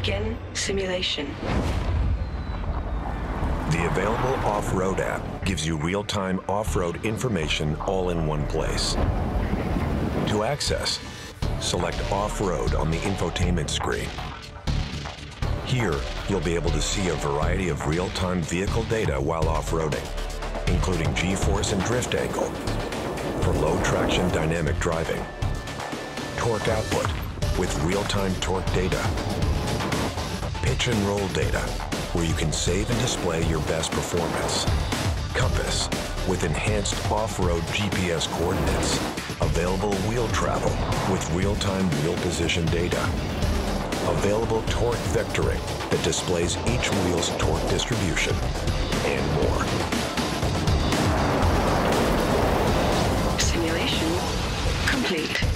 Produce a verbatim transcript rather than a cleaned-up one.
Begin simulation. The available off-road app gives you real-time off-road information all in one place. To access, select Off-Road on the infotainment screen. Here, you'll be able to see a variety of real-time vehicle data while off-roading, including G-force and drift angle for low-traction dynamic driving, torque output with real-time torque data, pitch and roll data, where you can save and display your best performance, compass with enhanced off-road G P S coordinates, available wheel travel with real-time wheel position data, available torque vectoring that displays each wheel's torque distribution, and more. Simulation complete.